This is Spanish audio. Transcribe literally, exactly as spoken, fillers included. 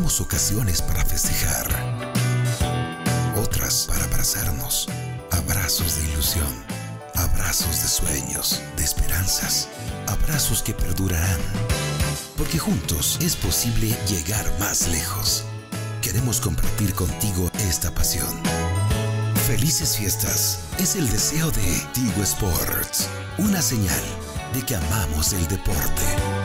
tenemos ocasiones para festejar, otras para abrazarnos, abrazos de ilusión, abrazos de sueños, de esperanzas, abrazos que perdurarán, porque juntos es posible llegar más lejos. Queremos compartir contigo esta pasión. Felices fiestas es el deseo de Tigo Sports, una señal de que amamos el deporte.